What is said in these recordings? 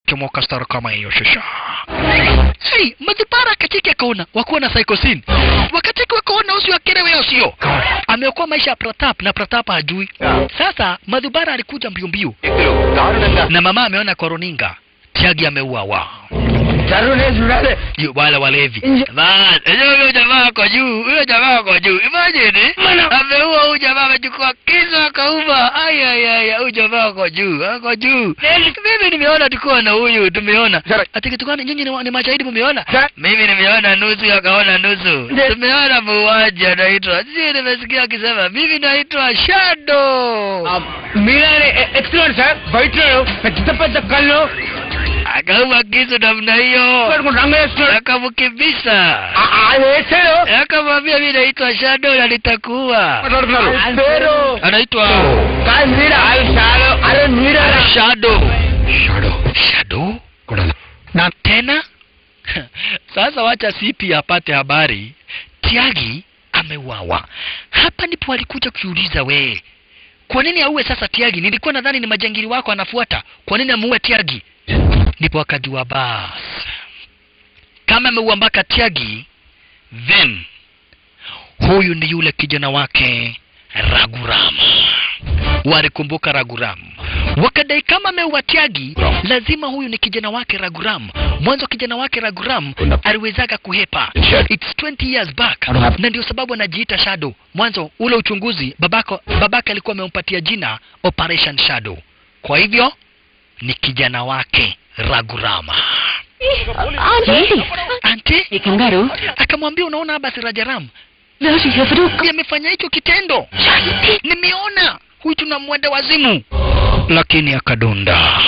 chomoka star kama hiyo shasha. Hey, Madhubara kachiki akaona wakuwa na psychosin. Wakachiki wakaona usi wakerewe usio. Ameokoa maisha ya Pratap na Pratap hajui. Sasa Madhubara alikuja mbio mbio. Na mama ameona kwa runinga Tyagi ameuawa. Wale walevi. Huyo jamaa kwa juu, huyo jamaa kwa juu. Imagine, ameua huyo jamaa amechukua kisu akauma. Ai, huyo jamaa kwa juu, kwa juu. Mimi nimeona tukiwa na huyu, tumeona. Ati kitu gani nyinyi ni mashahidi mmeona? Mimi nimeona nusu akaona nusu. Tumeona muuaji anaitwa. Sisi nimesikia akisema mimi naitwa Shadow. Excellent sir. Baitro, petapata kallo. Akauma kisu namna hiyo. Akamkimbisha. Akamwambia mimi naitwa Shadow na nitakuua. Anaitwa Shadow. Na tena sasa wacha sipi apate habari Tyagi ameuawa. Hapa ndipo alikuja kuuliza we. Kwa nini auwe sasa Tyagi? Nilikuwa nadhani ni majangili wako anafuata. Kwa nini amuue Tyagi? Ndipo akajua bas. Kama ameua mpaka Tyagi, then huyu ni yule kijana wake Raghuram. Walikumbuka Raghuram. Wakadai kama ameua Tyagi, lazima huyu ni kijana wake Raghuram. Mwanzo kijana wake Raghuram aliwezaga kuhepa. It's 20 years back. Na ndio sababu anajiita Shadow. Mwanzo ule uchunguzi babake alikuwa amempatia jina Operation Shadow. Kwa hivyo ni kijana wake Raghuram. Ante Kangaroo akamwambia unaona Abasi Rajaram amefanya hicho kitendo. Nimeona huyu tunamwenda wazimu. Lakini akadunda.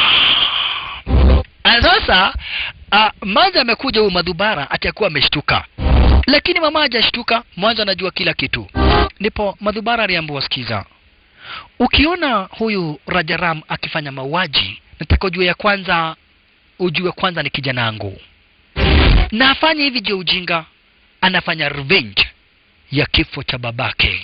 Sasa Mwanzo amekuja huyu Madhubara atakuwa ameshtuka. Lakini mama hajashtuka, Mwanzo anajua kila kitu. Ndipo Madhubara aliambiwa sikiza. Ukiona huyu Rajaram akifanya mauaji, nataka ujue kwanza ni kijana wangu. Na afanye hivi je ujinga, anafanya revenge ya kifo cha babake.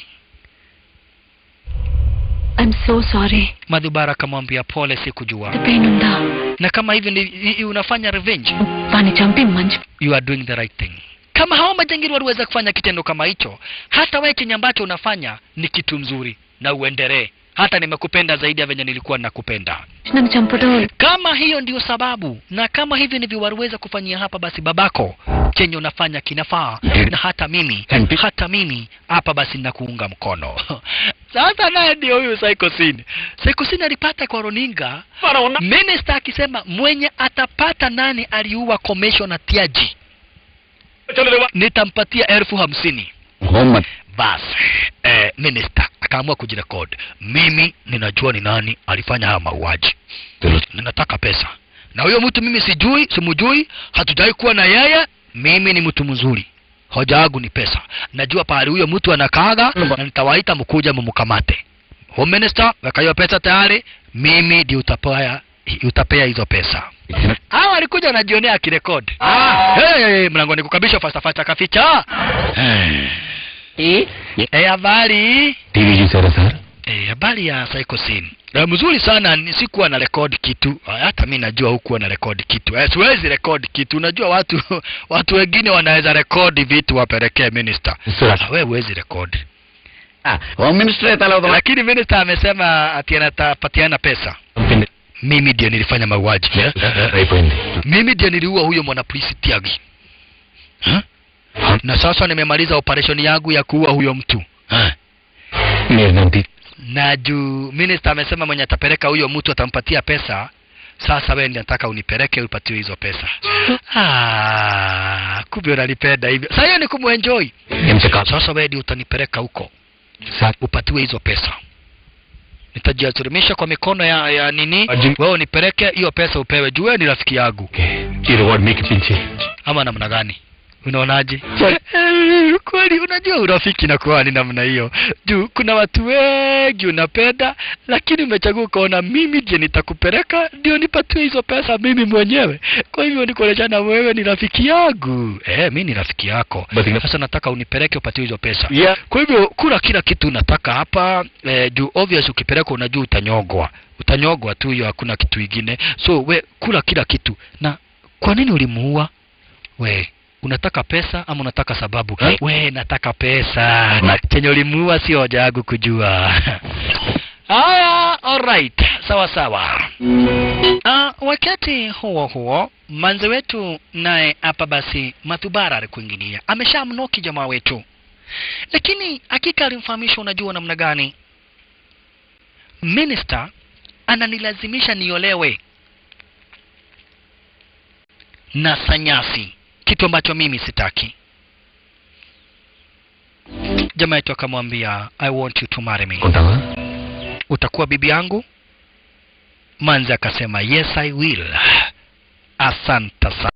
I'm so sorry. Madhubara akamwambia pole sikujua. Dependa. Na kama hivi ni unafanya revenge, Pani champi manj. You are doing the right thing. Kama hao majangili waliweza kufanya kitendo kama hicho, hata wewe chenye ambacho unafanya ni kitu mzuri na uendelee. Hata nimekupenda zaidi ya venye nilikuwa nakupenda. Kama hiyo ndio sababu na kama hivi ndivyo waliweza kufanyia hapa, basi babako chenye unafanya kinafaa. Na hata mimi hapa basi ninakuunga mkono. Sasa naye ndio huyu Psychosin alipata kwa runinga minister akisema mwenye atapata nani aliua Commissioner Tyagi nitampatia 50,000. Bas minister akaamua kujirekodi. Mimi ninajua ni nani alifanya haya mauaji. Ninataka pesa. Na huyo mtu mimi simujui, hatujai kuwa na yeye. Mimi ni mtu mzuri. Hoja yangu ni pesa. Najua pale huyo mtu anakaaga na nitawaita mkuja mumkamate. Home minister, weka hiyo pesa tayari, mimi ndio utapea hizo pesa. Hao walikuja wanajionea akirekodi. Mlangoni kukabisha fasta kaficha. Habari. TV jusara sir. Habari ya Psychosin. Mzuri sana, nisikuwa na record kitu. Hata mimi najua hukuwa na record kitu. Siwezi record kitu. Unajua watu wengine wanaweza record vitu wapelekee minister. Wewe huwezi record. Home minister talao. Lakini minister amesema ati anatapatiana pesa. Mimi ndio nilifanya mauaji. Mimi ndio niliua huyo mwanapolisi Tyagi. Na sasa nimemaliza operation yangu ya kuua huyo mtu. Na juu minister amesema mwenye atapeleka huyo mtu atampatia pesa. Sasa wewe ndiye nataka unipeleke upatiwe hizo pesa. Kumbe unanipenda hivyo. Sasa hiyo ni kumuenjoy. Sasa wewe ndiye utanipeleka huko. Upatiwe hizo pesa. Nitajiazurimisha kwa mikono ya nini? Wewe unipeleke hiyo pesa upewe. Juu wewe ni rafiki yangu. Reward make pinche. Ama namna gani? Unaonaje? Kweli unajua urafiki na kuwa ni namna hiyo. Juu kuna watu wengi unapenda, lakini umechagua kuona mimi je nitakupeleka ndio nipatue hizo pesa mimi mwenyewe. Kwa hivyo nikueleza na wewe ni rafiki yangu. Mimi ni rafiki yako. Sasa nataka unipeleke upatue hizo pesa. Yeah. Kwa hivyo kula kila kitu nataka hapa. Juu obvious ukipeleka unajua utanyogwa. Utanyogwa tu, hiyo hakuna kitu kingine. So we kula kila kitu. Na kwa nini ulimuua? We unataka pesa ama unataka sababu? We nataka pesa. Chenye ulimuua sio hoja yangu kujua. Haya, alright. Sawa sawa. Wakati huo manze wetu naye hapa basi Madhubara alikuingilia. Ameshamnoki jamaa wetu. Lakini hakika alimfahamisha, unajua namna gani? Minister ananilazimisha niolewe na Sanyasi, kitu ambacho mimi sitaki. Jamaa yetu akamwambia, I want you to marry me. Utakuwa bibi yangu? Manzi akasema, yes I will. Asante sana.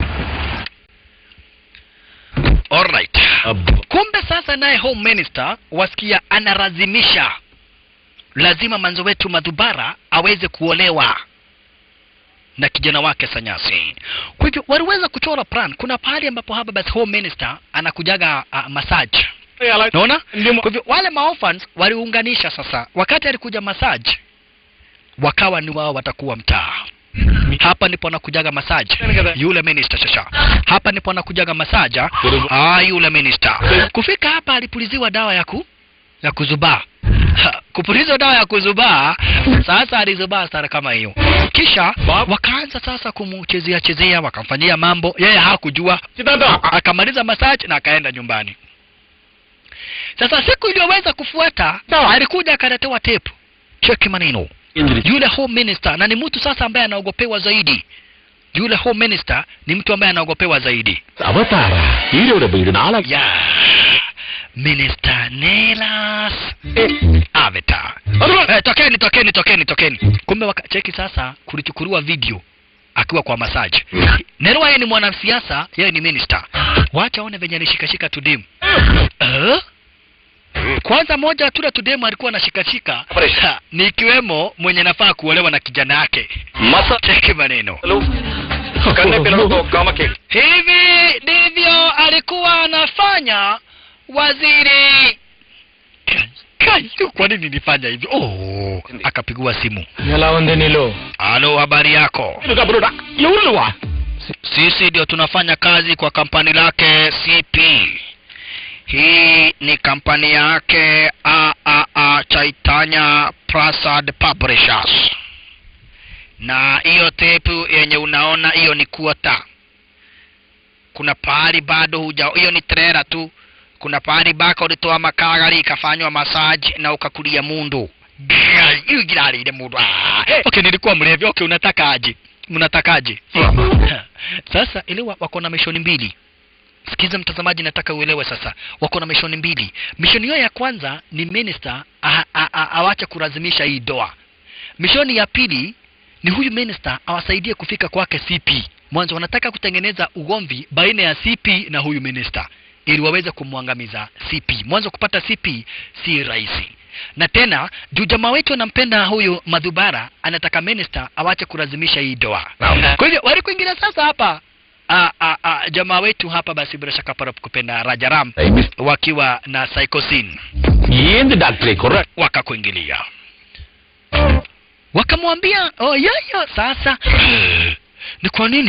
Alright. Kumbe sasa naye home minister wasikia anarazimisha lazima manzo wetu Madhubara aweze kuolewa na kijana wake Sanyasi. Kwa hivyo waliweza kuchora plan. Kuna pahali ambapo hapa basi home minister anakujaga massage. Unaona? Kwa hivyo wale maorphans waliunganisha sasa. Wakati alikuja massage wakawa ni wao watakuwa mtaa. Hapa ndipo anakujaga massage yule minister sasa. Hapa ndipo anakujaga massage yule minister. Kufika hapa alipuliziwa dawa ya kuzubaa. Kupuliza dawa ya kuzubaa. Sasa alizubaa sana kama hiyo. Kisha wakaanza sasa chezea wakamfanyia mambo. Yeye hakujua. Akamaliza massage na akaenda nyumbani. Sasa siku iliyoweza kufuata alikuja akaletewa tape. Cheki maneno. Yule home minister na ni mtu sasa ambaye anaogopewa zaidi. Yule home minister ni mtu ambaye anaogopewa zaidi. Avatara. Hilo ndio nala. Minister Nelas Avatar. Tokeni. Kumbe cheki sasa kulichukuliwa video akiwa kwa massage. Nerwa yeye ni mwanasiasa, yeye ni minister. Wacha aone venye anashikashika tudem. Kwanza moja tu tudem alikuwa anashikashika. Ni kiwemo mwenye nafaa kuolewa na kijana yake. Masa cheki maneno. Hivi ndivyo alikuwa anafanya waziri. Kwa nini nifanya hivyo? Akapigwa simu. Halo, habari yako? Sisi ndio tunafanya kazi kwa kampani lake CP. Hii ni kampani yake Chaitanya Prasad Publishers. Na hiyo tape yenye unaona hiyo ni kuota. Kuna pahali bado hiyo ni trailer tu. Kuna pahali baka ulitoa makagari ikafanywa massage na ukakulia mundu. Yugirari ile mundu. Okay, nilikuwa mlevi. Okay, unatakaje? Mnatakaje? Sasa elewa wako na mission mbili. Sikiza mtazamaji, nataka uelewe sasa. Wako na mission mbili. Mission hiyo ya kwanza ni minister awache kulazimisha hii doa. Mission ya pili ni huyu minister awasaidie kufika kwake CP. Mwanzo wanataka kutengeneza ugomvi baina ya CP na huyu minister ili waweze kumwangamiza CP. Mwanzo kupata CP si rahisi. Na tena juu jamaa wetu anampenda huyu Madhubara, anataka minister awache kulazimisha hii doa. Kwa hivyo walikuingia sasa hapa jamaa wetu hapa basi bila shaka para kupenda Rajaram wakiwa na Psychosin. Yende daktari correct. Wakakuingilia. Wakamwambia, yaya sasa ni kwa nini?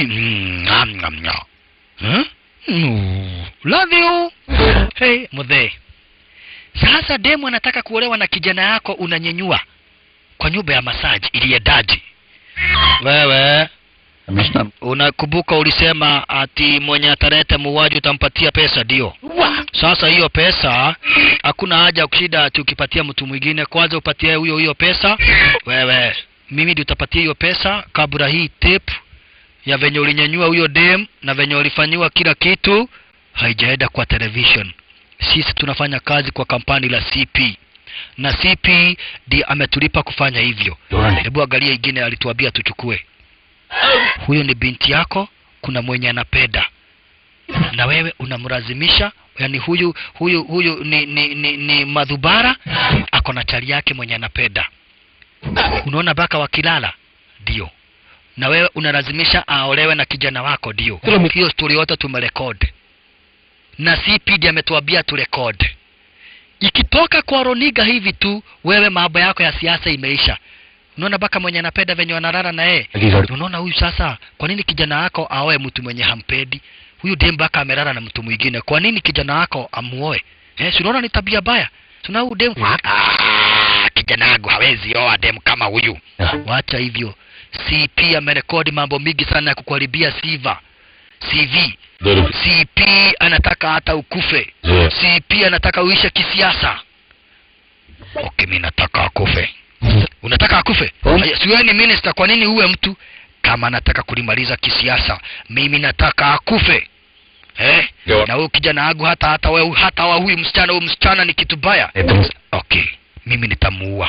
Love you. Hey, mudhe. Sasa demo anataka kuolewa na kijana yako, unanyenyua kwa nyumba ya massage ili daji. Wewe unakumbuka ulisema ati mwenye atarete muuaji utampatia pesa, ndio? Sasa hiyo pesa hakuna haja kushida tukipatia mtu mwingine, kwanza upatie huyo pesa. Wewe mimi ndio utapatia hiyo pesa kabla hii tape ya venye ulinyanyua huyo dem na venye ulifanywa kila kitu haijaenda kwa television. Sisi tunafanya kazi kwa kampani la CP. Na CP ndiye ametulipa kufanya hivyo. Hebu angalia ingine alituambia tuchukue. Huyo ni binti yako, kuna mwenye anapenda. na wewe unamlazimisha, yani huyu ni madhubara ako na chali yake mwenye anapenda. Unaona baka wakilala ndio, na wewe unalazimisha aolewe na kijana wako ndio. Hiyo story yote tumerekodi na CPD ametuambia turekodi. Ikitoka kwa Roniga hivi tu, wewe mambo yako ya siasa imeisha. Unaona baka mwenye anapenda venye wanalala na yeye. Unaona huyu sasa, kwa nini kijana wako aoe mtu mwenye hampedi? Huyu dem baka amelala na mtu mwingine. Kwa nini kijana wako amuoe? Si unaona ni tabia baya. Tuna huyu dem kijana wangu hawezi oa dem kama huyu. Wacha hivyo. CP amerekodi mambo mingi sana ya kukuharibia CV. CP anataka hata ukufe. CP anataka uishe kisiasa. Okay, mimi nataka akufe. Unataka akufe? Si wewe ni minister, kwa nini uwe mtu? Kama anataka kulimaliza kisiasa, mimi nataka akufe. Na huyu kijana wangu hata wewe huyu msichana ni kitu baya. Okay, mimi nitamuua.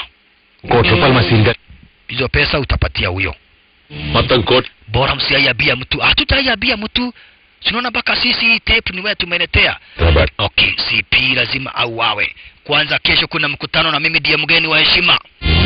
Hizo pesa utapatia huyo. Bora msiaiabia mtu. Hatutaiabia mtu. Tunaona baka sisi tape ni wewe tumeletea. Okay, CP lazima auawe. Kwanza kesho kuna mkutano na mimi ndiye mgeni wa heshima.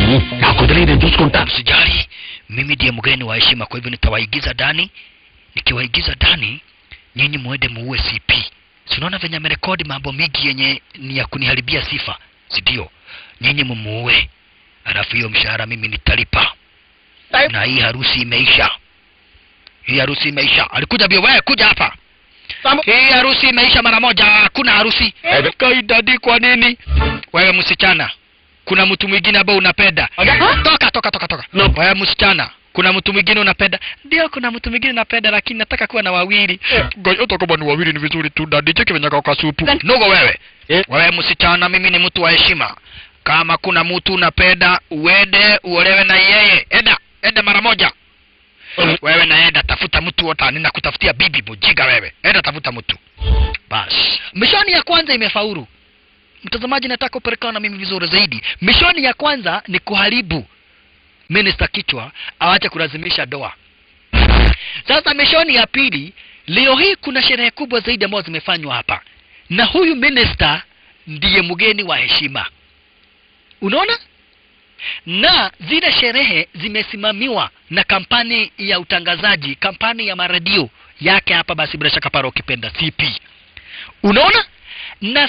Msijali, mimi ndiye mgeni wa heshima, kwa hivyo nitawaigiza ndani. Nikiwaigiza ndani, nyinyi muende muue CP. Tunaona venye amerekodi mambo mingi yenye ni ya kuniharibia sifa. Si ndio? Nyinyi mumuue. Alafu hiyo mshahara mimi nitalipa. Na hii harusi imeisha. Alikuja bio, wewe kuja hapa. Hii harusi imeisha mara moja. Hakuna harusi. Kaidadi kwa nini? Wewe msichana, kuna mtu mwingine ambao unapenda. Toka. No. Wewe msichana, kuna mtu mwingine unapenda? Ndio, kuna mtu mwingine napenda, lakini nataka kuwa na wawili. Ngoja kama ni wawili ni vizuri tu. Dadi cheki venye kwa supu. Nogo wewe. Wewe msichana, mimi ni mtu wa heshima. Kama kuna mtu unapenda, uende uolewe na yeye. Enda mara moja. Wewe naenda tafuta mtu wote, ninakutafutia bibi bujiga wewe. Enda tafuta mtu. Bas. Mishoni ya kwanza imefaulu. Mtazamaji, nataka upelekane na mimi vizuri zaidi. Mishoni ya kwanza ni kuharibu minister kichwa aache kulazimisha doa. Sasa mishoni ya pili, leo hii kuna sherehe kubwa zaidi ambazo zimefanywa hapa. Na huyu minister ndiye mgeni wa heshima. Unaona? Na zile sherehe zimesimamiwa na kampani ya utangazaji, kampani ya maradio yake hapa basi bila shaka paro ukipenda CP. Unaona? Na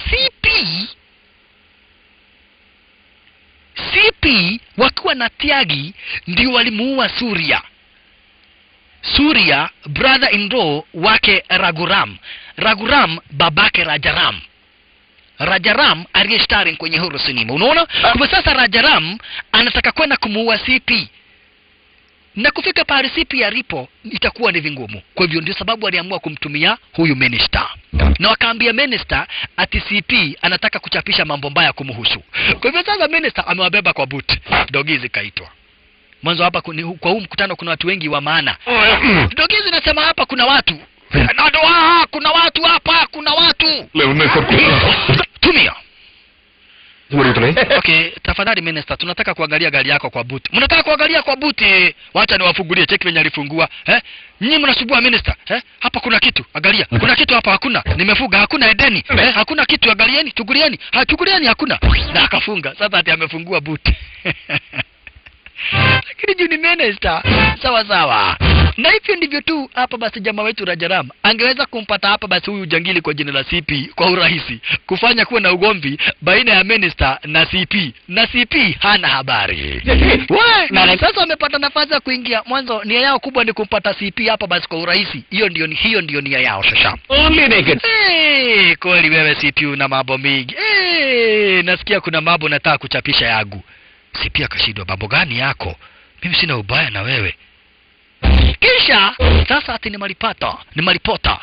CP wakiwa na Tiagi ndio walimuua Surya brother in law wake Raguram babake Rajaram aliyestari kwenye horror cinema. Unaona? Kwa sasa Rajaram anataka kwenda kumuua CP. Na kufika pale CP alipo itakuwa ni vingumu. Kwa hivyo ndio sababu aliamua kumtumia huyu minister. Na wakaambia minister ati CP anataka kuchapisha mambo mbaya kumhusu. Kwa hivyo sasa minister amewabeba kwa boot. Dogizi kaitwa. Mwanzo hapa kwa huu mkutano kuna watu wengi wa maana. Dogizi nasema hapa kuna watu. Kuna watu hapa, kuna watu. Tumia. Okay, tafadhali minister, tunataka kuangalia gari yako kwa boot. Mnataka kuangalia kwa boot? Wacha niwafungulie, cheki venye alifungua. Nyinyi mnasubua minister. Hapa kuna kitu, angalia. Kuna kitu hapa hakuna. Nimefuga hakuna edeni. Hakuna kitu, angalieni, chukulieni. Chukulieni hakuna. Na akafunga. Sasa ati amefungua boot. Lakini juu ni minister. Sawa. Na hivyo ndivyo tu hapa basi jamaa wetu Rajaram angeweza kumpata hapa basi huyu jangili kwa jina la CP kwa urahisi, kufanya kuwa na ugomvi baina ya minister na CP. Na CP hana habari. Na sasa amepata nafasi ya kuingia. Mwanzo nia yao kubwa ni kumpata CP hapa basi kwa urahisi. Hiyo ndio nia yao sasa. Kweli wewe CP una mambo mingi. Nasikia kuna mambo nataka kuchapisha yangu. CP akashindwa, mambo gani yako? Mimi sina ubaya na wewe. Kisha sasa ati ni maripota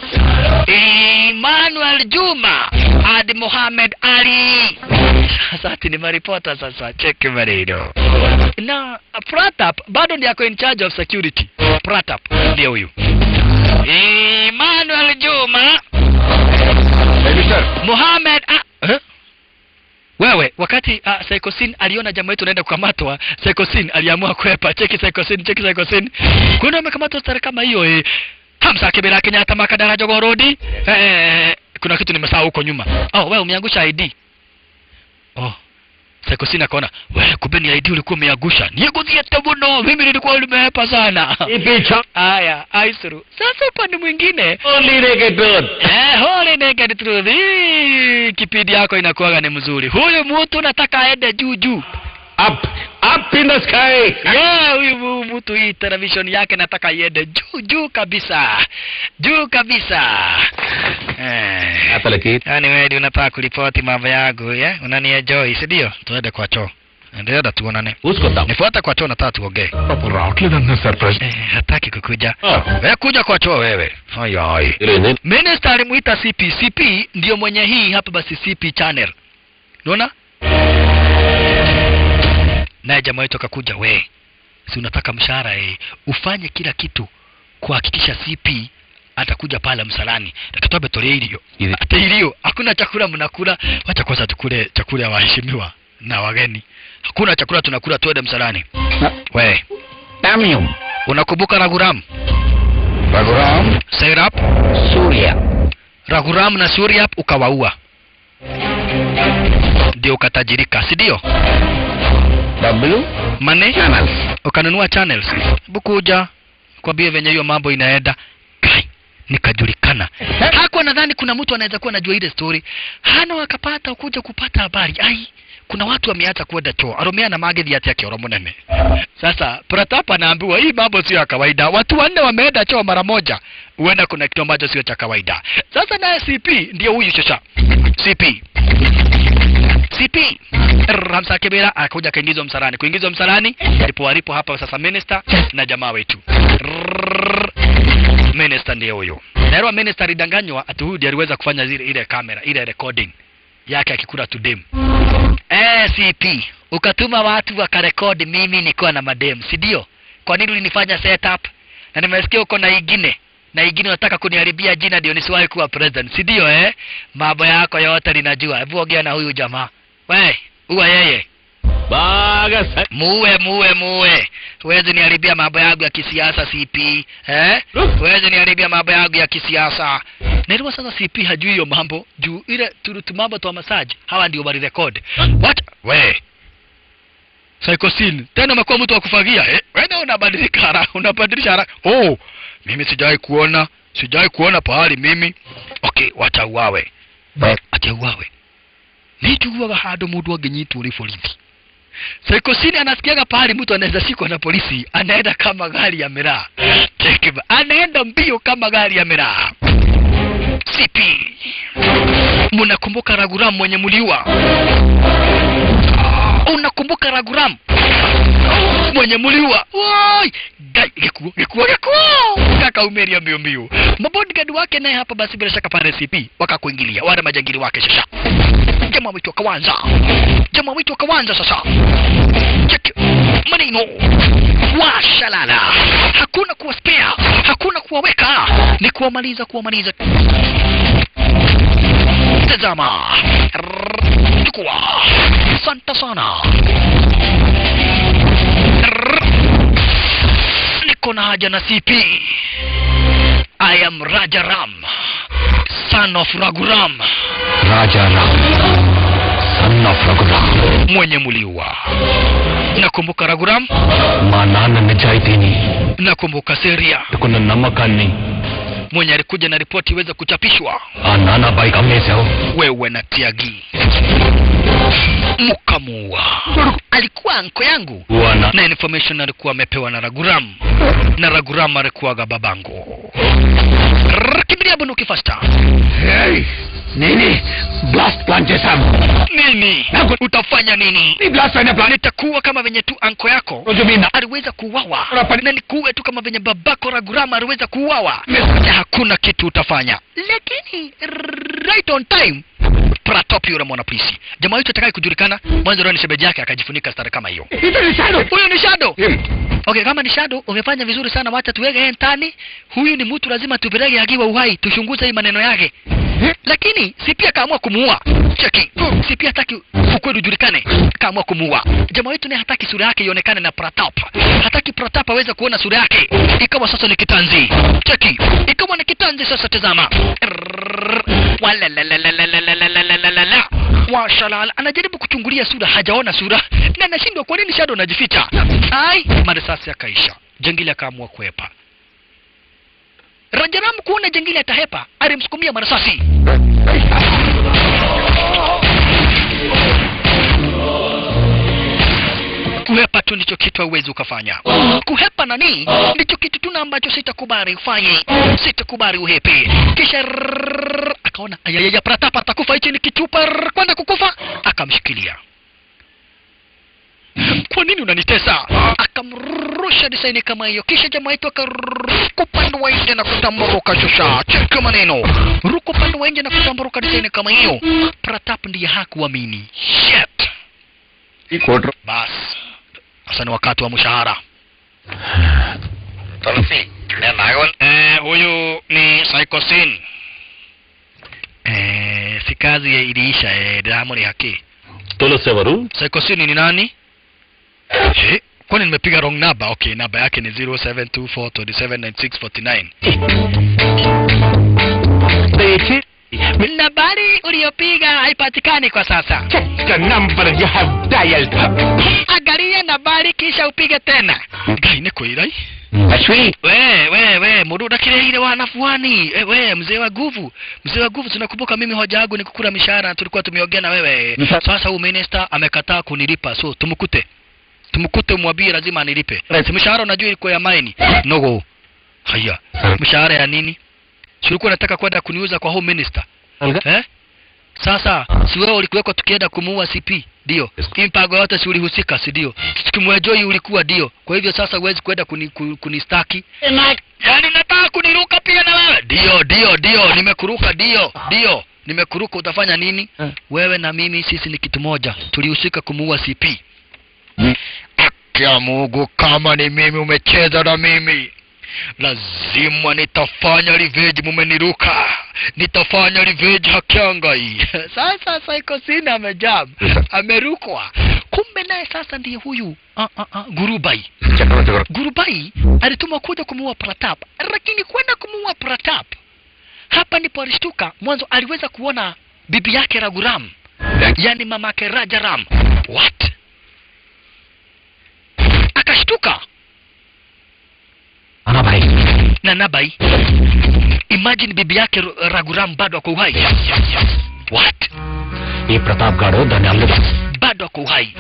Emmanuel Juma Adi Mohamed Ali. Sasa ati ni maripota. Sasa cheki maneno. Na Pratap bado ndiye ako in charge of security. Pratap ndiye huyu Emmanuel Juma Mohamed Wewe, wakati Psychosin aliona jamaa wetu anaenda kukamatwa, Psychosin aliamua kwepa. Cheki Psychosin. Kuna amekamatwa stara kama hiyo Hamza Kibira Kenyatta Makadara Jogoo Road. Kuna kitu nimesahau huko nyuma. Oh, wewe umeangusha ID. Oh. Psycho Sin akaona, wewe kumbe ni ID ulikuwa umeangusha. Niegozie tabuno, mimi nilikuwa nimehepa sana. Ipicha. Haya, Aisuru. Sasa upande mwingine, Only naked truth. Holy Naked Truth. Kipindi yako inakuwa ni mzuri. Huyu mtu nataka aende juu. Up in the sky. Yeah, huyu mtu hii television yake nataka iende juu kabisa. Juu kabisa. Hapa lakini. Yaani wewe unataka kulipoti mambo yangu, unani-enjoy, si ndio? Tuende kwa choo. Ndio tuonane. Usko tam. Nifuata kwa choo nataka tuongee. Hapo rautledanna surprise. Hataki kukuja. Wewe kuja kwa choo wewe. Hai. Ile nini? Minister alimuita CP. CP ndio mwenye hii hapa basi CP channel. Unaona? Naye jamaa wetu akakuja, we. Si unataka mshahara ufanye kila kitu kuhakikisha CP atakuja pale msalani. Takatoa tolea ilio. Hata ilio hakuna chakula mnakula, wacha kwanza tukule chakula ya waheshimiwa na wageni. Hakuna chakula tunakula, tuende msalani. We. Tamium. Unakumbuka Raghuram? Raghuram. Sairap. Surya. Raghuram na Surya ukawaua. Ndio ukatajirika, si ndio? W. Money. Channels. Ukanunua channels. Bukuja kwambie venye hiyo mambo inaenda. Kai, nikajulikana. Hakuwa nadhani kuna mtu anaweza kuwa anajua ile story. Hana wakapata kuja kupata habari. Ai, kuna watu wameacha kwenda choo. Aromea na Magedi yake Oromo nene. Sasa Pratap anaambiwa hii mambo sio ya kawaida. Watu 4 wameenda choo mara moja. Huenda kuna kitu ambacho sio cha kawaida. Sasa naye CP ndio huyu shosha. CP Hamza Kibira akakuja kaingizwa msalani. Kuingizwa msalani ndipo walipo hapa sasa minister na jamaa wetu. Minister ndiye huyo. Naelewa minister alidanganywa ati huyu aliweza kufanya ile kamera, ile recording yake akikula tudem. CP ukatuma watu wakarekodi mimi niko na madem, si ndio? Kwa nini ulinifanya setup? Na nimesikia uko na ingine. Na ingine unataka kuniharibia jina ndio nisiwahi kuwa president, si ndio Mambo yako yote ninajua. Hebu ongea na huyu jamaa. We, uwa yeye. Baga Muwe. Huwezi niharibia mambo yangu ya kisiasa CP. Huwezi niharibia mambo yangu ya kisiasa. Nilikuwa sasa CP hajui hiyo mambo. Juu ile mambo tu massage. Hawa ndio bali record. What? We. Psycho Sin. Tena umekuwa mtu wa kufagia. Wewe unabadilika haraka. Unabadilisha haraka. Oh, mimi sijai kuona pahali mimi. Okay, wacha uwawe. Acha uwawe. Nijua hado mudu wagenyitu uli polisi. Psycho Sin anasikiaga pahali mtu anaweza shikwa na polisi, anaenda kama gari ya miraa. Chekiba, anaenda mbio kama gari ya miraa. CP. Mnakumbuka Raghuram mwenye muliwa? Unakumbuka Raghuram mwenye muliwa? Woi, gekuo. Kaka umeria mbio. Mabodyguard wake naye hapa basi bila shaka pale CP wakakuingilia. Wale majangili wake sasa. Jamaa wetu akawanza sasa. Check. Maneno. Washalala. Hakuna kuwaspea, hakuna kuwaweka. Ni kuwamaliza. Tazama. Chukua. Asante sana. Niko na haja na CP. I am Rajaram, son of Raghuram. Son of Raghuram. Mwenye muliwa. Nakumbuka Raghuram? Manana nijaitini. Nakumbuka Seria. Kuna namakani. Mwenye alikuja na ripoti iweze kuchapishwa. Anana baika meseo. Wewe na Tiagi. Mukamua. Alikuwa anko yangu. Wana. Na information alikuwa amepewa na Raghuram. Na Raghuram alikuwa babangu. Kimbilia bunduki faster. Hey! Nini? Blast plan jesam. Nini? Utafanya nini? Ni blast plan. Nitakuwa kama venye tu anko yako aliweza kuuawa. Na nikuwe tu kama venye babako Raghuram aliweza kuuawa. Hakuna kitu utafanya. Lakini right on time Pratap yule mwana polisi. Jamaa yetu atakaye kujulikana mwanzo leo ni shebeji yake akajifunika stara kama hiyo. Huyo ni Shadow. Okay, kama ni Shadow umefanya vizuri sana, wacha tuweke yeye ndani. Huyu ni mtu lazima tupeleke akiwa uhai, tuchunguze hii maneno yake. lakini CP akaamua kumuua. Cheki, CP hataki ukweli ujulikane, akaamua kumuua. Jamaa wetu naye hataki sura yake ionekane na Pratap, hataki Pratap aweze kuona sura yake. Ikawa sasa ni kitanzi. Cheki, ikawa ni kitanzi sasa. Tazama, wala washalala, anajaribu kuchungulia sura, hajaona sura na anashindwa kwa nini Shadow anajificha. Ai, marisasi akaisha. Jangili akaamua kuepa. Rajaram kuona jangili atahepa, alimsukumia marisasi. Kuhepa tu ndicho kitu hauwezi ukafanya. Kuhepa nani? Ndicho kitu tuna ambacho sitakubali ufanye. Sitakubali uhepe. Kisha akaona ayaya Pratap atakufa, hichi ni kichupa kwenda kukufa, akamshikilia. Kwa nini unanitesa? Akamrusha design kama hiyo. Kisha jamaa yetu akaruka upande wa nje na kutamburuka shusha. Cheka maneno. Ruka upande wa nje na kutamburuka design kama hiyo. Pratap ndiye hakuamini. Shit. Bas. Sasa ni wakati wa mshahara. Tolofi, huyu ni Psychosin. Si kazi ya iliisha Diamond yake. Tolofi waru? Psychosin ni nani? Kwani nimepiga wrong number? Okay, namba yake ni 0724279649. Nambari uliyopiga haipatikani kwa sasa. Check the number you have dialed. Angalia nambari kisha upige tena. Gaine kweli? Ashwi. We, mududa kile ile wanafuani. We, mzee wa nguvu. Mzee wa nguvu, tunakumbuka mimi hoja yangu ni kukula mishahara, tulikuwa tumeongea na wewe. Sasa huyu minister amekataa kunilipa. So tumkute mwambie lazima anilipe. Mshahara unajua ilikuwa ya maini. Nogo. Haya. Mshahara ya nini? Si ulikuwa unataka kwenda kuniuza kwa home minister? Sasa si wewe ulikuwa tukienda kumuua CP, ndio? Impago yote si ulihusika, si ndio? Tukimwejoi ulikuwa ndio. Kwa hivyo sasa huwezi kwenda kunistaki. Yaani nataka kuniruka pia na wewe? Ndio, nimekuruka ndio. Nimekuruka, utafanya nini? Wewe na mimi sisi ni kitu moja. Tulihusika kumuua CP. Akia Mungu, kama ni mimi umecheza na mimi, lazima nitafanya revenge. Mumeniruka, nitafanya revenge hakiangai. Sasa Psychosin amejam, amerukwa. Kumbe naye sasa ndiye huyu Gurubai. Gurubai alitumwa kuja kumuua Pratap, lakini kwenda kumuua Pratap, hapa ndipo alishtuka. Mwanzo aliweza kuona bibi yake Raguram, yani mamake Rajaram. What? Akashtuka. Nabai. Imagine bibi yake Raguram bado ako uhai. What? Ye Pratap gado danyalda. Bado ako uhai.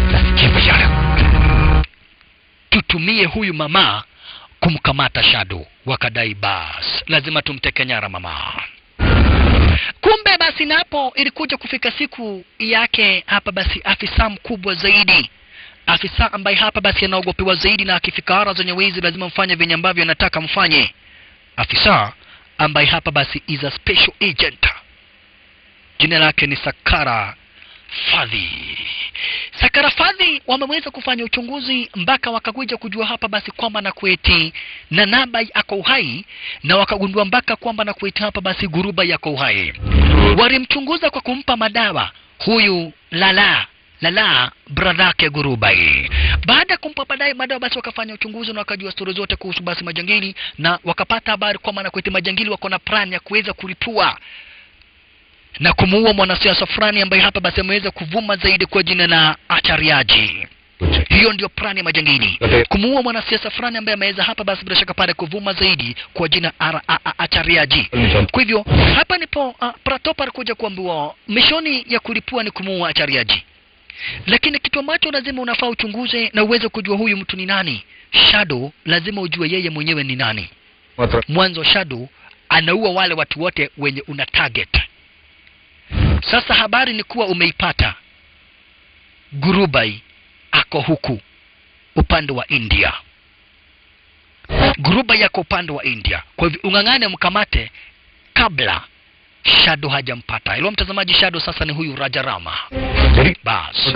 Tutumie huyu mama kumkamata Shadow. Wakadai bas, lazima tumteke nyara mama. Kumbe basi napo ilikuja kufika siku yake hapa basi afisa mkubwa zaidi. Afisa ambaye hapa basi anaogopewa zaidi, na akifika ara zenye wizi lazima mfanye venye ambavyo anataka mfanye. Afisa ambaye hapa basi is a special agent. Jina lake ni Sakara Fadhi. Sakara Fadhi wameweza kufanya uchunguzi mpaka wakakuja kujua hapa basi kwamba Nakweti na Nabai ako uhai, na wakagundua mpaka kwamba Nakweti hapa basi Gurubai yako uhai. Walimchunguza kwa kumpa madawa huyu Lala brother yake Gurubai. Baada kumpa madawa basi wakafanya uchunguzi na wakajua story zote kuhusu basi majangili, na wakapata habari kwamba Nakweti majangili wako na plan ya kuweza kulipua na kumuua mwanasiasa fulani ambaye hapa basi ameweza kuvuma zaidi kwa jina la Achariaji. Hiyo ndio plan ya majangili. Kumuua mwanasiasa fulani ambaye ameweza hapa basi bila shaka pale kuvuma zaidi kwa jina Achariaji. Kwa hivyo hapa nipo Pratap alikuja kuambiwa mishoni ya kulipua ni kumuua Achariaji. Lakini kitu ambacho lazima unafaa uchunguze na uweze kujua huyu mtu ni nani. Shadow lazima ujue yeye mwenyewe ni nani. Mwanzo Shadow anaua wale watu wote wenye una target. Sasa habari ni kuwa umeipata. Gurubai ako huku upande wa India. Gurubai yako upande wa India. Kwa hivyo ungangane mkamate kabla Shadow hajampata. Ilo mtazamaji, Shadow sasa ni huyu Rajarama. Bas.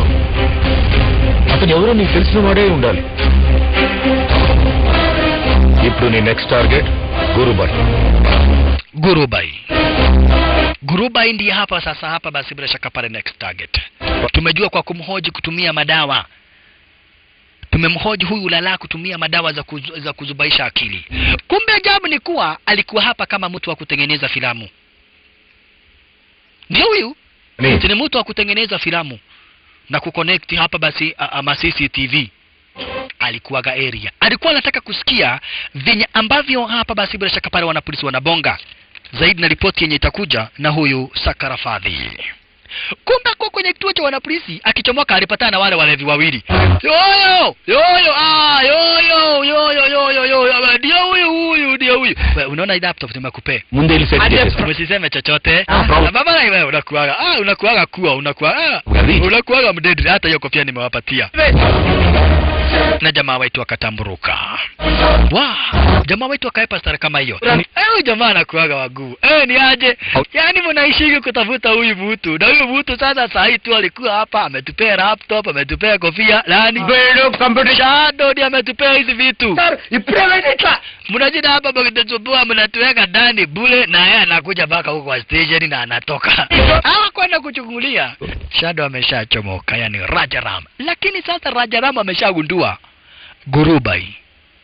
అతను ఎవరో నీకు తెలిసిన వాడే ఉండాలి. ఇప్పుడు నీ next target Gurubai. Gurubai ndiye hapa sasa. Hapa basi bila shaka pale next target. Tumejua kwa kumhoji kutumia madawa. Tumemhoji huyu Lala kutumia madawa za kuzubaisha akili. Kumbe ajabu ni kuwa alikuwa hapa kama mtu wa kutengeneza filamu. Ndio huyu. Ni mtu wa kutengeneza filamu na kuconnect hapa basi ama CCTV. Alikuwaga area. Alikuwa anataka kusikia venye ambavyo hapa basi bila shaka pale wanapolisi wanabonga. Zaidi na ripoti yenye itakuja na huyu Sakarafadhi. Kumbe kwa kwenye kituo cha wanapolisi akichomoka alipatana na wale walevi wawili. Yoyo ndio huyu. Unaona laptop nimekupe. Munde ile set. Umesisema chochote. Baba wewe unakuaga mdedri hata hiyo kofia nimewapatia. Na jamaa wetu akatamburuka. Jamaa wetu akaepa stara kama hiyo. Jamaa anakuaga waguu. Ni aje? Yaani mnaishiki kutafuta huyu mtu. Na huyu mtu sasa saa hii tu alikuwa hapa ametupea laptop, ametupea kofia, nani? Video computer. Shadow ndiye ametupea hizi vitu. Ipreventa. Mnajida hapa mkitachukua mnatuweka ndani bure na yeye anakuja mpaka huko kwa station na anatoka. Kwenda kuchungulia. Shadow ameshachomoka, yani Rajaram. Lakini sasa Rajaram ameshagundua Gurubai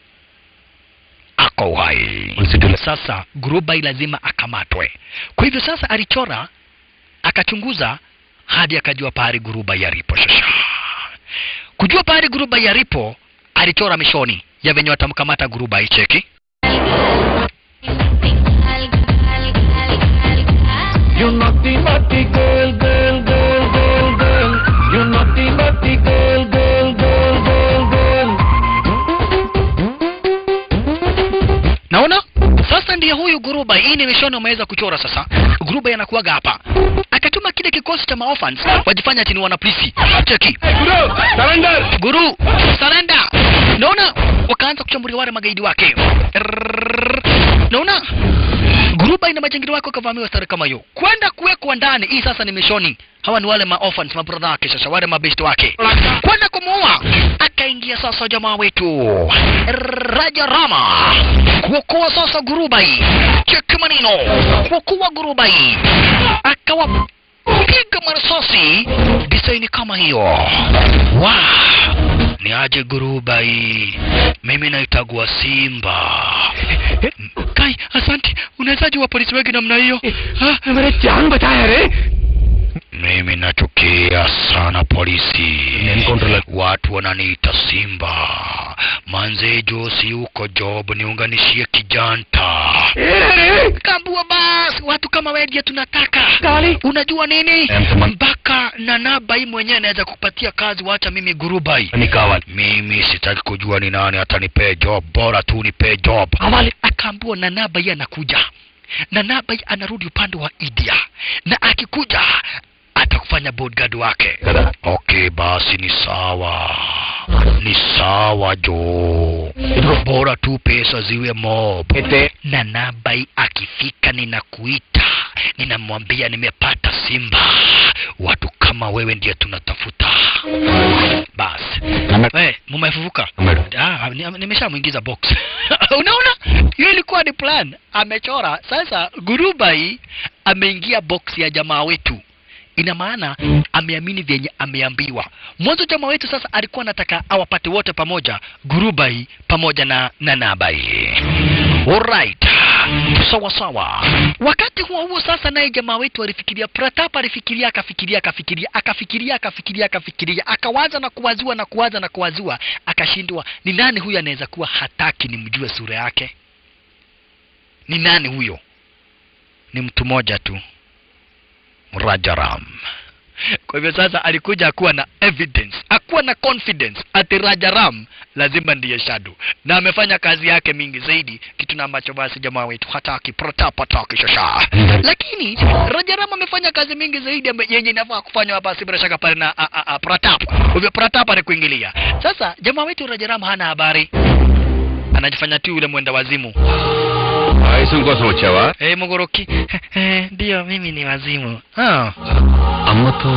ako hai. Sasa Gurubai lazima akamatwe. Kwa hivyo sasa alichora, akachunguza hadi akajua pahali Gurubai yalipo sasa. Kujua pahali Gurubai yalipo, alichora mishoni ya venye watamkamata Gurubai. Cheki. You naughty naughty girl, girl, girl, girl, girl. You naughty naughty girl, girl, girl, girl, girl. Naona? Sasa ndiye huyu Gurubai. Hii ni mishoni umeweza kuchora sasa. Gurubai anakuaga hapa. Akatuma kile kikosi cha maofans wajifanya ati ni wanapolisi. Cheki. Guru, surrender. Guru, surrender. Naona wakaanza kuchambulia wale magaidi wake. Naona Gurubai na majangili wake kavamiwa stari kama hiyo. Kwenda kuwekwa ndani. Hii sasa ni mishoni. Hawa ni wale maofans, mabrother wake sasa, wale mabesti wake. Kwenda kumuua. Akaingia sasa jamaa wetu Rajarama kuokoa sasa Gurubai. Cheki manino. Kuokoa Gurubai. Akawa piga marasasi design kama hiyo. Ni aje Gurubai. Mimi naitagua Simba. Kai, asante. Unawezaje wa polisi wengi namna hiyo? Mere jaan bachaya re. Mimi nachukia sana polisi. Watu wananiita Simba. Manze Josi uko job niunganishie kijanta. Kambua basi, watu kama wewe tunataka. Unajua nini? Mpaka Nanabai mwenyewe anaweza kupatia kazi, wacha mimi Gurubai. Mimi sitaki kujua ni nani atanipea job, bora tu nipe job. Akambua Nanabai anakuja. Nanabai anarudi upande wa India. Na akikuja atakufanya bodyguard wake. Okay, basi ni sawa. Ni sawa jo. Bora tu pesa ziwe mob. Nanabai akifika ninakuita. Ninamwambia nimepata Simba. Watu kama wewe ndiye tunatafuta. Basi. Mumefufuka? Nimeshamuingiza box. Unaona? Hiyo ilikuwa ni plan. Amechora. Sasa Gurubai ameingia box ya jamaa wetu. Ina maana ameamini vyenye ameambiwa. Mwanzo jamaa wetu sasa alikuwa anataka awapate wote pamoja, Gurubai pamoja na Nanabai. Alright. Sawa sawa. Wakati huo sasa naye jamaa wetu alifikiria, Pratap alifikiria, akafikiria, akawaza na kuwazua, akashindwa ni nani huyu anaweza kuwa hataki nimjue sura yake. Ni nani huyo? Ni mtu mmoja tu. Rajaram. Kwa hivyo sasa alikuja akuwa na evidence, akuwa na confidence ati Rajaram lazima ndiye Shadow, na amefanya kazi yake mingi zaidi, kitu na ambacho basi jamaa wetu hataki. Pratap hataki shasha. Lakini Rajaram amefanya kazi mingi zaidi yenye inafaa kufanywa basi bila shaka pale na Pratap. Kwa hivyo Pratap anakuingilia. Sasa jamaa wetu Rajaram hana habari. Anajifanya tu yule mwenda wazimu. Aisunko sochawa? Mogoroki. Ndio mimi ni wazimu. Ammato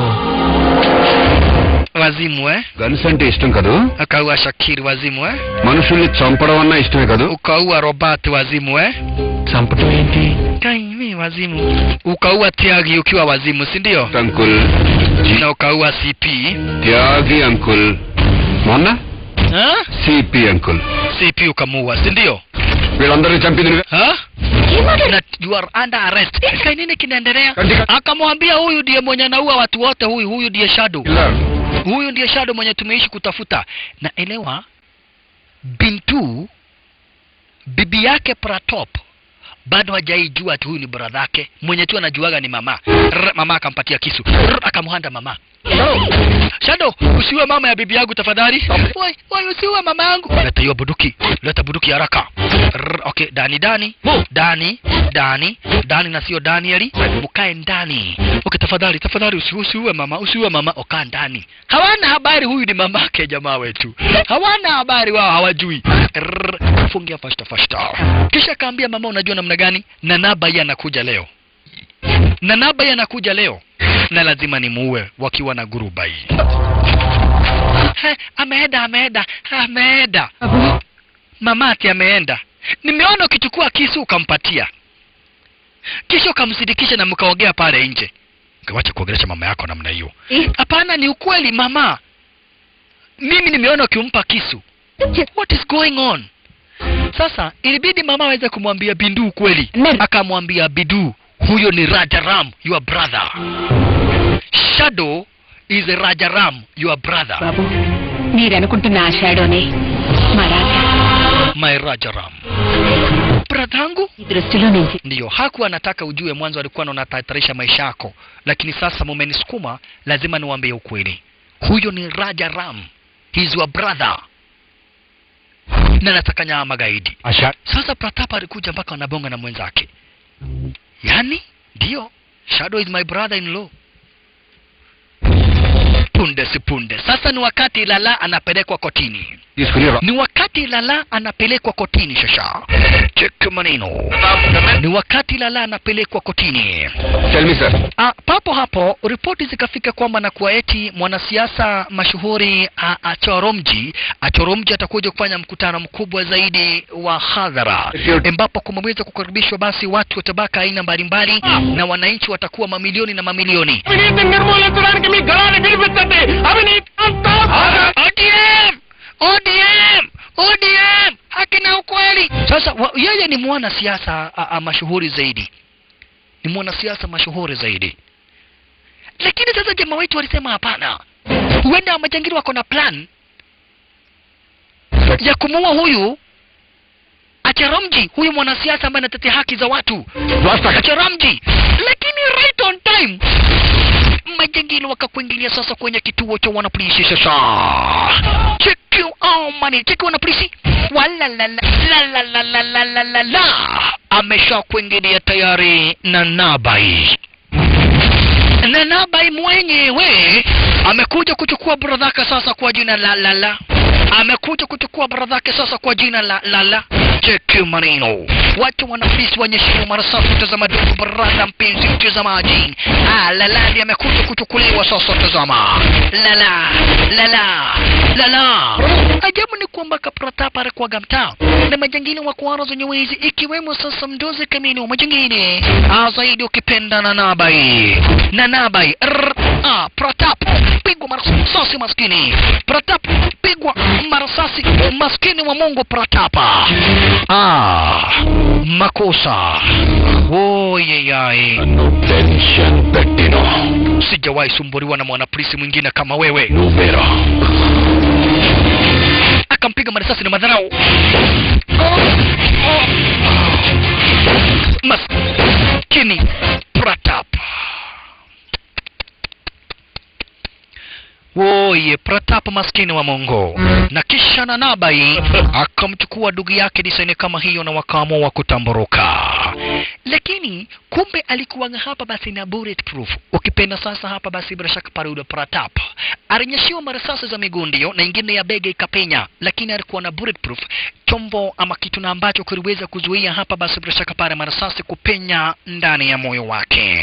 wazimu Guns ante ishtam kadu? Akaua Shakir wazimu Manushyulni champadavanna ishtame kadu? Ukaua Robert wazimu Champadu enti? Kai mimi wazimu. Ukaua Tiagi ukiwa wazimu, si ndio? Uncle. Na ukaua CP. Tiagi uncle. Mona? CP uncle. CP ukamuua, si ndio? Welandari champion. Na you are under arrest. Kai nini kinaendelea? Akamwambia huyu ndiye mwenye anaua watu wote, huyu ndiye Shadow. Huyu ndiye Shadow mwenye tumeishi kutafuta. Na elewa Bintu bibi yake Pratap bado hajaijua ati huyu ni brother yake. Mwenye tu anajuaga ni mama. Mama akampatia kisu. Akamhanda mama. Shadow, usiwe mama ya bibi yangu tafadhali. Woi, usiwe mama yangu. Leta hiyo bunduki. Leta bunduki haraka. Okay, Dani na sio Danieli. Mkae ndani. Okay, tafadhali usiwe mama, okaa ndani. Hawana habari huyu ni mamake jamaa wetu. Hawana habari wao, hawajui. Fungia fasta. Kisha kaambia mama, unajua namna gani? Nanabai anakuja leo. Na lazima nimuue wakiwa na Gurubai. Ameenda. Mama ati ameenda. Nimeona ukichukua kisu ukampatia. Kisha ukamsidikisha na mkaongea pale nje. Ngawacha kuongelesha mama yako namna hiyo. Hapana, ni ukweli mama. Mimi nimeona ukimpa kisu. What is going on? Sasa ilibidi mama aweze kumwambia Bindu ukweli. Akamwambia Bindu, huyo ni Rajaram, your brother. Shadow is Rajaram, your brother. Babu, మీరు అనుకుంటున్న ఆ షాడోనే my Rajaram. Bradhangu? దృష్టిలో నుంచి Ndiyo, hakuwa anataka ujue, mwanzo alikuwa anatatarisha maisha yako. Lakini sasa mumenisukuma, lazima niwaambie ukweli. Huyo ni Rajaram. He's your brother. Na nataka nyama gaidi. Sasa Pratap alikuja mpaka wanabonga na mwenzake. Yani, ndiyo, Shadow is my brother-in-law. Punde. Sasa ni wakati Lala anapelekwa kotini. Shasha. Check maneno. Ni wakati Lala anapelekwa kotini. Tell me sir. Papo hapo ripoti zikafika kwamba na kuwa eti mwanasiasa mashuhuri Achoromji atakuja kufanya mkutano mkubwa zaidi wa hadhara, ambapo kumeweza kukaribishwa basi watu wa tabaka aina mbalimbali na wananchi watakuwa mamilioni na mamilioni. ODM haki na ukweli. Sasa yeye ni mwanasiasa mashuhuri zaidi. Lakini sasa jamaa wetu walisema hapana. Huenda majangili wako na plan ya kumuua huyu Achoromji, huyu mwanasiasa ambaye anatetea haki za watu. Achoromji. Lakini right on time majangili wakakuingilia sasa kwenye kituo cha wanapolisi sasa. Check wanapolisi. Amesha kuingilia tayari na Nabai. Na Nabai mwenyewe amekuja kuchukua bradhake sasa kwa jina la Check maneno. Watu wanafisi wanyeshimu marasafu tazama duku barada mpenzi mtazamaji. Lala ndiye amekuja kuchukuliwa sasa tazama. Lala. Ajabu ni kwamba Pratap alikuwa gamta na majangili wa kuara zenye wezi ikiwemo sasa mdozi kamili wa majangili. Zaidi ukipenda na Nabai. Pratap pigwa marasasi maskini. Pratap pigwa marasasi maskini wa Mungu Pratap. Makosa. Yai. No tension Bettino. Sijawahi sumburiwa na mwanapolisi mwingine kama wewe. Nuvera. Akampiga marasasi na madharau. Maskini Pratap. Pratap maskini wa Mungu. Na kisha na Nabai akamchukua ndugu yake disaini kama hiyo na wakaamua kutamburuka. Lakini kumbe alikuwa hapa basi na bulletproof. Ukipenda sasa hapa basi bila shaka pale Pratap alinyeshiwa marasasi za miguu ndio na ingine ya bega ikapenya, lakini alikuwa na bulletproof, chombo ama kitu na ambacho kiliweza kuzuia hapa basi bila shaka pale marasasi kupenya ndani ya moyo wake.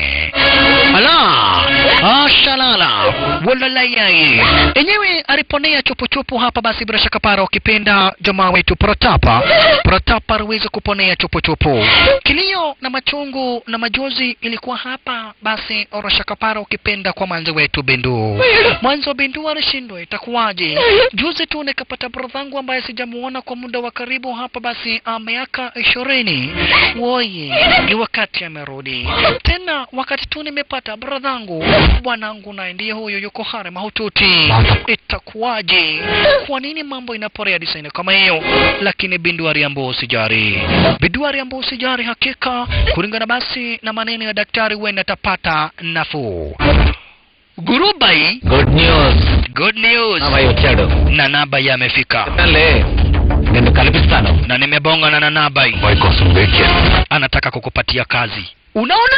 Shalala walalai. Enyewe aliponea chopo hapa basi bila shaka para ukipenda jamaa wetu Pratap aliweza kuponea chopo. Kilio kilio na machungu na majozi ilikuwa hapa basi Orashakapara ukipenda kwa mwanzo wetu Bindu. Mwanzo Bindu alishindwa itakuwaje? Juzi tu nikapata brothangu ambaye sijamuona kwa muda wa karibu hapa basi miaka 20. Woye, ni wakati amerudi. Tena wakati tu nimepata brothangu, bwanangu naye ndiye huyo yuko hare mahututi. Itakuwaje? Kwa nini mambo inaporea design kama hiyo? Lakini Bindu aliambiwa usijari. Bindu aliambiwa usijari hakika kulingana basi na maneno ya daktari huenda atapata nafuu. Gurubai, Good news. Naba yochado. Na Nabai amefika. Tale. Ndio kalipistano. Na nimebonga na Nabai. Boy kosum beke. Anataka kukupatia kazi. Unaona?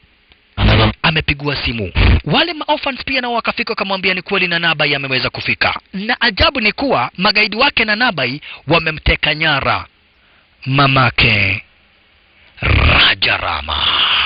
Amepigwa simu. Wale maorphans pia nao wakafika kumwambia ni kweli na Nabai ameweza kufika. Na ajabu ni kuwa magaidi wake na Nabai wamemteka nyara mamake Rajarama.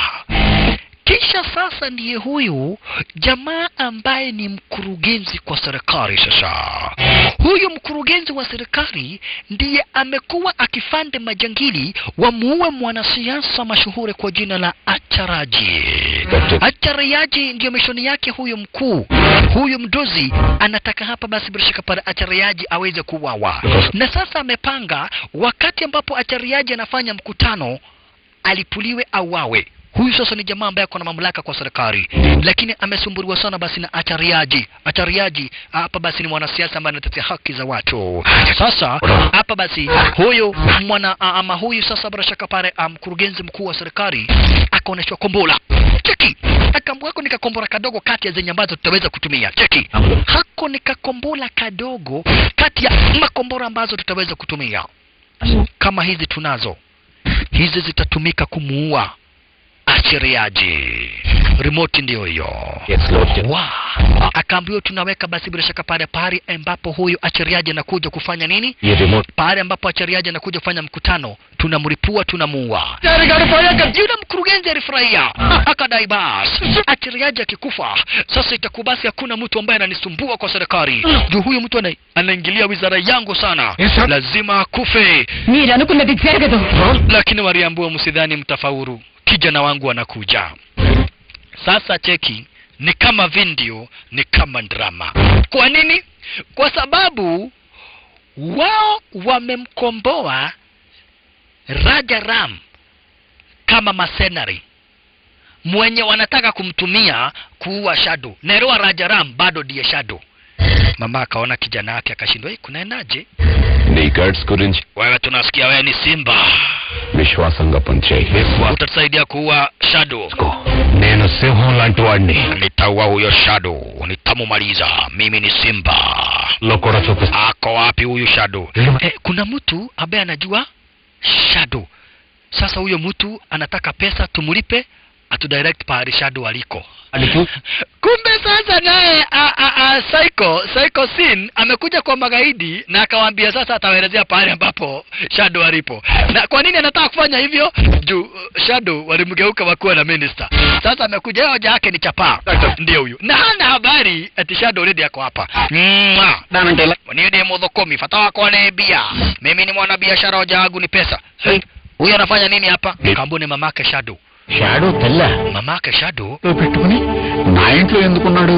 Kisha sasa ndiye huyu jamaa ambaye ni mkurugenzi kwa serikali sasa. Huyu mkurugenzi wa serikali ndiye amekuwa akifande majangili wamuue mwanasiasa mashuhuri kwa jina la Acharaji. Acharaji ndiyo mishoni yake huyu mkuu. Huyu mdozi anataka hapa basi bila shaka para Acharaji aweze kuuawa. Na sasa amepanga wakati ambapo Acharaji anafanya mkutano alipuliwe auawe. Huyu sasa ni jamaa ambaye kuna mamlaka kwa serikali, lakini amesumbuliwa sana basi na Achariaji. Achariaji hapa basi ni mwanasiasa ambaye anatetea haki za watu. Sasa hapa basi huyu huyu sasa bila shaka pale mkurugenzi mkuu wa serikali akaoneshwa kombola. Cheki. Akamwako nikakombora kadogo kati ya zenye ambazo tutaweza kutumia. Cheki. Hako nikakombola kadogo kati ya makombora ambazo tutaweza kutumia. Kama hizi tunazo. Hizi zitatumika kumuua Achariaji. Remote ndio hiyo. Yes, Lord. Wow. Akaambiwa tunaweka basi bila shaka pale ambapo huyu Achariaji anakuja kufanya nini? Pale ambapo Achariaji anakuja kufanya mkutano, tunamripua tunamuua. Yule mkurugenzi alifurahia. Akadai basi Achariaji akikufa, sasa itakuwa basi hakuna mtu ambaye ananisumbua kwa serikali. Juu huyu mtu anaingilia wizara yangu sana. Lazima akufe. Lakini waliambiwa msidhani mtafaulu. Kijana wangu anakuja. Sasa cheki, ni kama video, ni kama drama. Kwa nini? Kwa sababu wao wamemkomboa Rajaram kama mercenary mwenye wanataka kumtumia kuua Shadow. Neroa Rajaram bado ndiye Shadow. Mama akaona kijana wake akashindwa, kunaendaje? Ni guards kurinji. Wewe tunasikia wewe ni Simba. Vishwasanga panche. Utatusaidia kuua Shadow. Neno seho lantu wani. Nitaua huyo Shadow. Nitamumaliza. Mimi ni Simba. Lokora choku. Ako wapi huyu Shadow? Kuna mtu ambaye anajua Shadow. Sasa huyo mtu anataka pesa tumulipe atudirect pahali Shadow aliko. Kumbe sasa naye Psycho Sin amekuja kwa magaidi na akawaambia sasa atawaelezea pahali ambapo Shadow alipo. Na kwa nini anataka kufanya hivyo? Juu Shadow walimgeuka wakuwa na minister. Sasa amekuja hoja yake ni chapa. Ndio huyu. Na hana habari ati Shadow already yako hapa. Niende modhokomi fatawa kwa nebia. Mimi ni mwanabiashara, hoja yangu ni pesa. Huyu anafanya nini hapa? Kambuni mamake Shadow. Shadow tella. Mamake Shadow పెట్టుకొని నా ఇంట్లో ఎందుకున్నాడు?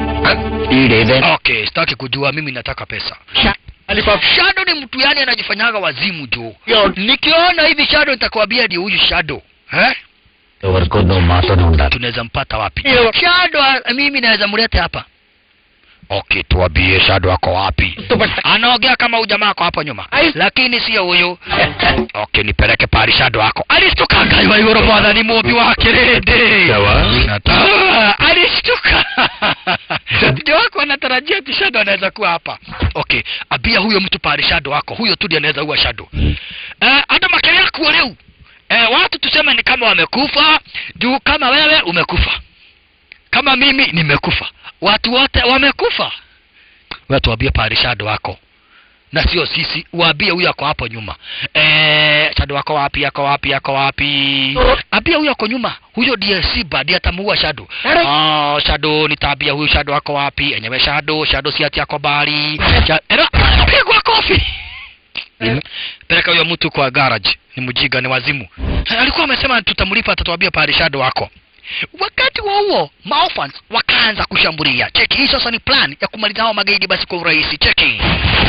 Okay, sitaki kujua, mimi nataka pesa. Shadow ni mtu yani anajifanyaga wazimu juu. Nikiona hivi Shadow nitakwambia ndio huyu Shadow. ఎవరికో నువ్వు మాతోనే ఉండాలి. Tunaweza mpata wapi? Shadow mimi naweza mleta hapa. Okay, tuambie Shadow ako wapi? Anaongea kama ujamaa kwa hapo nyuma. Lakini sio huyo. Okay, nipeleke pale Shadow wako. Alistuka kaiwa yoro bwana ni mobi wake rede. Sawa. Alistuka. Ndio wako anatarajia ati Shadow anaweza kuwa hapa. Okay, abia huyo mtu pale Shadow wako. Huyo tu ndiye anaweza kuwa Shadow. Hata makali yako leo. Watu tuseme ni kama wamekufa, juu kama wewe umekufa. Kama mimi nimekufa. Watu wote wamekufa. Watu waambie pale Shadow wako. Na sio sisi, waambie huyu ako hapo nyuma. Shadow wako wapi? Yako wapi? Yako wapi? Abia huyu ako nyuma. Huyo ndiye Simba, ndiye atamuua Shadow. Shadow nitabia huyu Shadow wako wapi? Enyewe Shadow si ati yako bali. Pigwa kofi. Peleka huyo mtu kwa garage. Ni mjiga, ni wazimu. Alikuwa amesema tutamlipa, atatuambia pale shadow wako. Wakati wa huo maofans wakaanza kushambulia. Cheki, hii sasa ni plan ya kumaliza hao magaidi basi kwa urahisi. Cheki.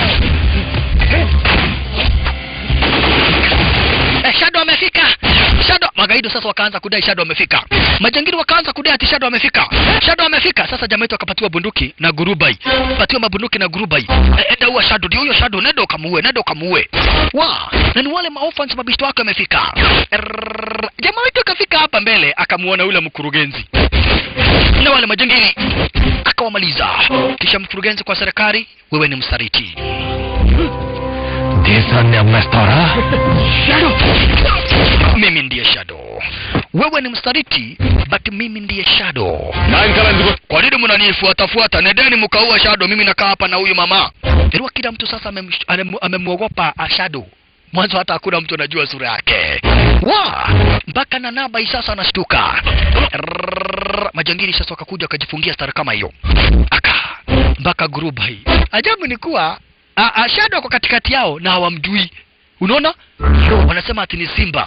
Shadow amefika. Shadow, magaidi sasa wakaanza kudai Shadow amefika. Majangili wakaanza kudai ati Shadow amefika. Shadow amefika. Sasa jamaa wetu akapatiwa bunduki na gurubai. Patiwa mabunduki na gurubai. Enda huwa Shadow, ndio huyo Shadow, nenda ukamuue. Na ni wale maofans mabishto wake wamefika. Jamaa wetu akafika hapa mbele akamuona yule mkurugenzi. Na wale majangili akawamaliza. Kisha mkurugenzi kwa serikali, wewe ni msaliti. దేశాన్ని అమ్మేస్తారా? Shadow. Mimi ndiye Shadow. Wewe ni msaliti, but mimi ndiye Shadow. Kwa nini mnanifuata? Nedeni mkaua Shadow, mimi nakaa hapa na huyu mama. Ndio kila mtu sasa amemwogopa Shadow. Mwanzo hata hakuna mtu anajua sura yake. Mpaka na Nabai sasa anashtuka. Majangili sasa wakakuja wakajifungia stara kama hiyo. Mpaka Gurubai. Ajabu ni kuwa Shadow kwa katikati yao na hawamjui. Unaona? Wanasema ati ni simba.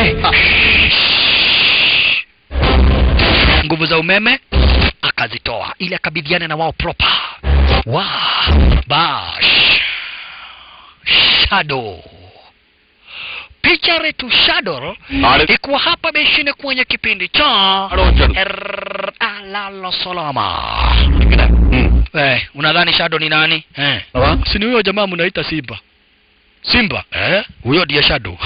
Nguvu za umeme akazitoa ili akabidhiane na wao proper. Bash. Shadow. Picha retu Shadow ikuwa hapa beshine kwenye kipindi cha Alala Salama. Unadhani Shadow ni nani? Si ni huyo jamaa mnaita Simba. Simba? Huyo ndiye Shadow.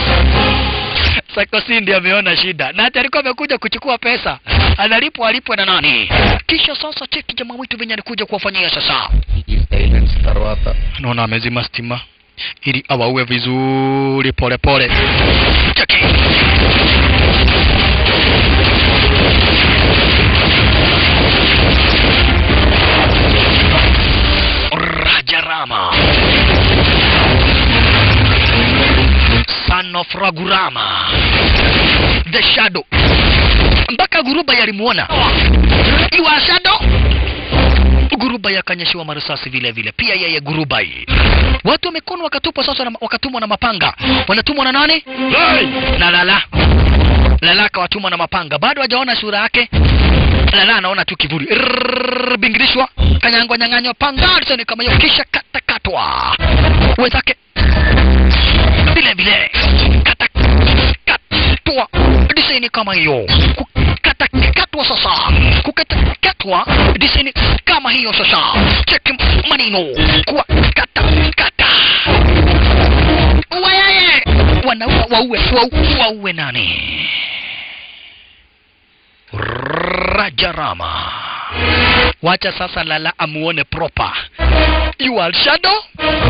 Sako Cindy ameona shida. Na hata alikuwa amekuja kuchukua pesa. Alipwe na nani? Kisha sasa cheki jamaa wetu venye alikuja kuwafanyia sasa. Naona amezima stima ili awaue vizuri pole. Cheki. Rajarama, son of Ragurama, the Shadow. Mpaka Gurubai alimuona. Iwa Shadow. Gurubai akanyeshiwa marasasi vile. Pia yeye Gurubai. Watu wamekono wakatupwa sasa, wakatumwa na mapanga. Wanatumwa na nani? Na Lala kawatumwa na mapanga. Bado hajaona sura yake. Lala anaona tu kivuli. Bingirishwa, kanyangwa nyang'anywa panga sasa kama hiyo, kisha katakatwa. Wenzake vile katakatwa. Diseni kama hiyo. Katakatwa sasa. Kukatakatwa diseni kama hiyo sasa. Cheki manino. Kwa kata. Wayaye. Waue nani? Rajarama. Wacha sasa Lala amuone proper. You are Shadow?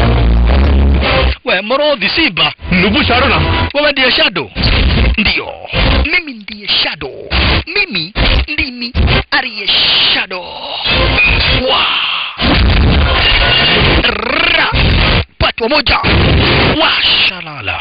Morodhi Simba. Nubu Shadow. Wewe ndiye Shadow? Ndio. Mimi ndiye Shadow. Mimi ndimi aliye Shadow. Patwa moja. Shalala.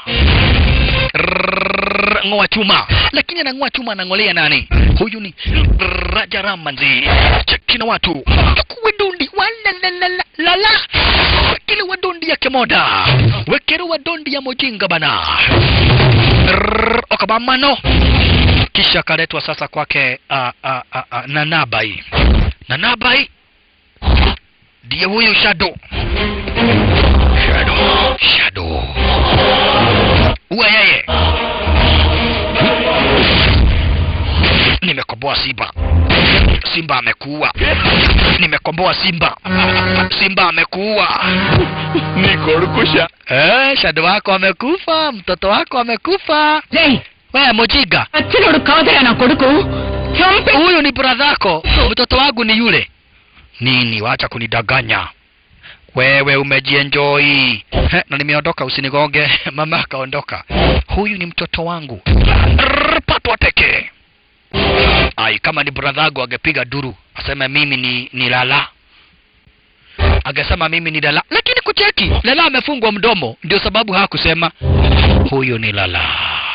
Ngoa chuma. Lakini anangoa chuma anangolea nani? Huyu ni Rajarama nzi. Cheki na watu. Wedundi Lala. Wekele wadondi ya kemoda. Wekele wadondi ya mojinga bana. Okabamano. Kisha kaletwa sasa kwake na Nabai. Na Nabai ndiye huyu Shadow. Uwe yeye. Nimekomboa Simba. Simba amekuua. Nimekomboa Simba. Simba amekuua. Nikorukusha. Shadow wako amekufa, mtoto wako amekufa. Wewe mojiga. Achinodu kawadara na koduku. Huyu ni brother yako. Mtoto wangu ni yule. Nini, wacha kunidanganya. Wewe umejienjoy. Na nimeondoka, usinigonge. Mama akaondoka. Huyu ni mtoto wangu. Patwa teke. Kama ni brother yangu angepiga duru. Asema mimi ni Lala. Angesema mimi ni Lala. Lakini kucheki, Lala amefungwa mdomo. Ndio sababu hakusema huyu ni Lala.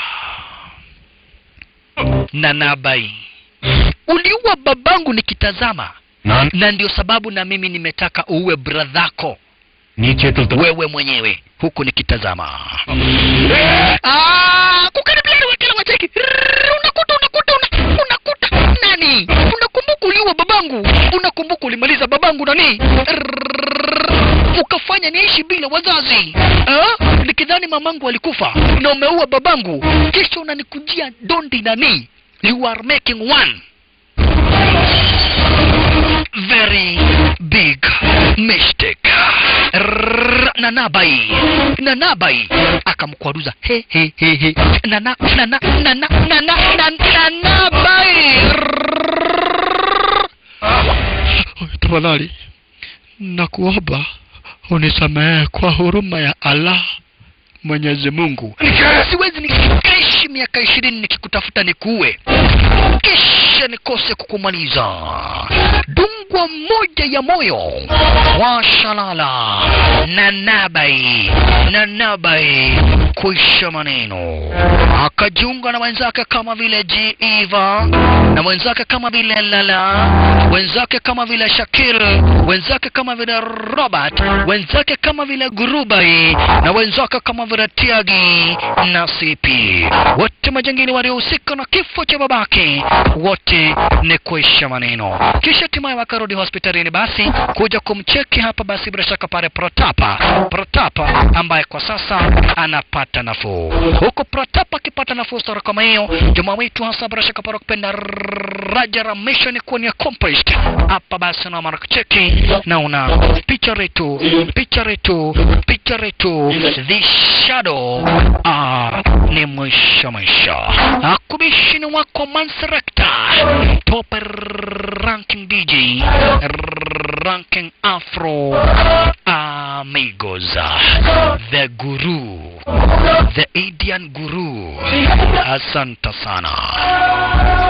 Na Nabai. Uliua babangu nikitazama. Na ndio sababu na mimi nimetaka uwe bradhako. Wewe mwenyewe huku nikitazama. Kukaribia yangu nani ukafanya niishi bila wazazi nikidhani mamangu alikufa na umeua babangu kisha unanikujia dondi nani. You are making one very big mistake. Nanabai akamkwaruza he Nanabai tafadhali nakuomba unisamehe kwa huruma ya Allah Mwenyezi Mungu. Siwezi nikaishi miaka 20 nikikutafuta nikuue kisha nikose kukumaliza. Dungwa moja ya moyo washalala. Nanabai kuisha maneno akajiunga na wenzake kama vile Eva na wenzake kama vile Lala, wenzake kama vile Shakil, wenzake kama vile Robert, wenzake kama vile Gurubai na wenzake kama vile Tiagi na Sipi. Wote majangili waliohusika na kifo cha babake wote ni kuisha maneno. Kisha hatimaye wakarudi hospitalini basi kuja kumcheki hapa basi bila shaka pale Pratapa ambaye kwa sasa anapata nafuu. Huko Pratapa akipata nafuu sura kama hiyo, jamaa wetu hasa bila shaka pale kupenda Raja mission kuwa ni accomplished. Hapa basi na maracheki na una picha retu the shadow ni mwisho akubishini wako Manserekta top ranking DJ ranking Afro amigos the guru the Indian guru. Asante sana.